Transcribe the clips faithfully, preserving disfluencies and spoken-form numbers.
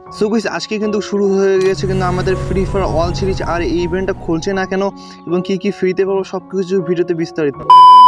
So guys আজকে কিন্তু শুরু হয়ে গেছে কিন্তু আমাদের ফ্রি ফায়ার অল সিরিজ। আর এই ইভেন্টটা খুলছে না কেন এবং কি কি ফ্রিতে পাবো সব কিছু ভিডিওতে বিস্তারিত।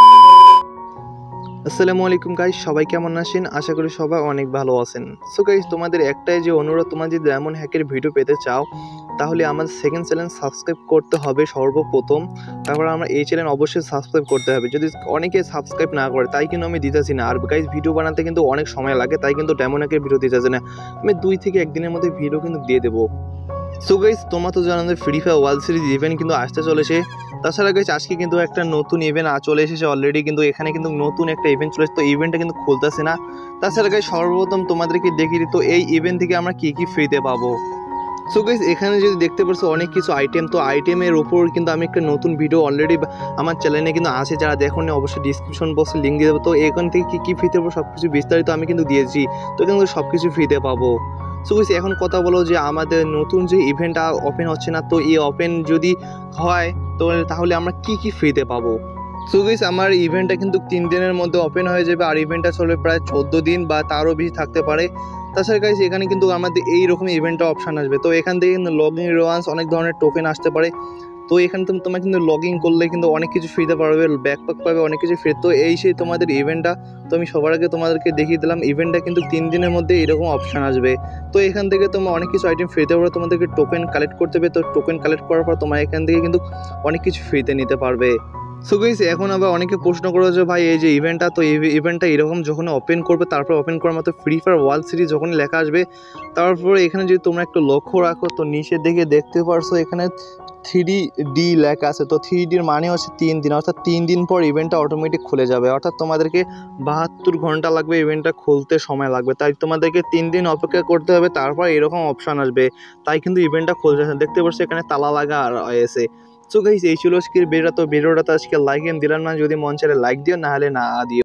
আসসালামু আলাইকুম গাইস, সবাই কেমন আছেন? আশা করি সবাই অনেক ভালো আছেন। সো গাইস তোমাদের একটাই যে অনুরোধ, তোমরা যদি এমন হ্যাকের ভিডিও পেতে চাও তাহলে আমাদের সেকেন্ড চ্যানেল সাবস্ক্রাইব করতে হবে সর্বপ্রথম। তারপর আমরা এই চ্যানেল অবশ্যই সাবস্ক্রাইব করতে হবে। যদি অনেকে সাবস্ক্রাইব না করে তাই কিন্তু আমি দিতেছি না। আর গাইস ভিডিও বানাতে কিন্তু অনেক সময় লাগে, তাই কিন্তু ডেমো হ্যাকের ভিডিও দিতেছি না। আমি দুই থেকে একদিনের মধ্যে ভিডিও কিন্তু দিয়ে দেবো। সো গাইস তোমরা তো জানো যে free fire world series event কিন্তু আসতে চলেছে। তাছাড়া গাইস আজকে কিন্তু একটা নতুন ইভেন্ট চলে এসেছে অলরেডি, কিন্তু এখানে কিন্তু নতুন একটা ইভেন্ট চলে এসেছে, তো ইভেন্টটা কিন্তু খুলতেছে না। তাছাড়া গাইস সর্বপ্রথম তোমাদেরকে দেখিয়ে দিই তো এই ইভেন্ট থেকে আমরা কী কী ফ্রিতে পাবো। সো গাইস এখানে যদি দেখতে পারছো অনেক কিছু আইটেম, তো আইটেমের উপর কিন্তু আমি একটা নতুন ভিডিও অলরেডি আমার চ্যানেলে কিন্তু আছে, যারা দেখোনি অবশ্যই ডিসক্রিপশন বক্সে লিঙ্ক দিয়ে দেবো। তো এখান থেকে কী কী ফ্রিতে পাবো সব কিছু বিস্তারিত আমি কিন্তু দিয়েছি, তো এখানে সব কিছু ফ্রিতে পাবো। সো গাইস এখন কথা বলো যে আমাদের নতুন যে ইভেন্টটা ওপেন হচ্ছে না, তো এই ওপেন যদি হয় তো তাহলে আমরা কি কি ফ্রিতে পাবো। সো গাইস আমার ইভেন্টটা কিন্তু তিন দিনের মধ্যে ওপেন হয়ে যাবে, আর ইভেন্টটা চলবে প্রায় চোদ্দো দিন বা তারও বেশি থাকতে পারে। তাছাড়া গাইস এখানে কিন্তু আমাদের এইরকম ইভেন্টটা অপশান আসবে, তো এখান থেকে কিন্তু লগ ইন রিওয়ার্ডস অনেক ধরনের টোকেন আসতে পারে। তো এখানে তুমি তোমার কিন্তু লগ ইন করলে কিন্তু অনেক কিছু ফ্রিতে পারবে, ব্যাকপ্যাক পাবে, অনেক কিছু ফ্রি। তো এই সেই তোমাদের ইভেন্টটা, তো আমি সবার আগে তোমাদেরকে দেখিয়ে দিলাম। ইভেন্টটা কিন্তু তিন দিনের মধ্যে এরকম অপশান আসবে, তো এখান থেকে তোমার অনেক কিছু আইটেম ফ্রিতে পারবে। তোমাদেরকে টোকেন কালেক্ট করতে হবে, তো টোকেন কালেক্ট করার পর তোমার এখান থেকে কিন্তু অনেক কিছু ফ্রিতে নিতে পারবে। সো গাইস এখন আবার অনেকে প্রশ্ন করে যে ভাই এই যে ইভেন্টটা, তো এই ইভেন্টটা এরকম যখন ওপেন করবে তারপর ওপেন করার মতো ফ্রি ফায়ার ওয়ার্ল্ড সিরিজ যখন লেখা আসবে, তারপরে এখানে যদি তোমরা একটু লক্ষ্য রাখো তো নিচের দিকে দেখতে পারছো এখানে থ্রি ডি লেখা আছে। তো থ্রি ডির মানে হচ্ছে তিন দিন, অর্থাৎ তিন দিন পর ইভেন্টটা অটোমেটিক খুলে যাবে, অর্থাৎ তোমাদেরকে বাহাত্তর ঘন্টা লাগবে ইভেন্টটা খুলতে সময় লাগবে, তাই তোমাদেরকে তিন দিন অপেক্ষা করতে হবে, তারপর এরকম অপশান আসবে। তাই কিন্তু ইভেন্টটা খুলতে দেখতে পাচ্ছ এখানে তালা লাগা আর এসে। সো গাইস এই ছিল আজকের ভিডিওটা। তো ভিডিওটা তো আজকে লাইক দিলাম না, যদি মন চাইলে লাইক দিও, না হলে না দিও।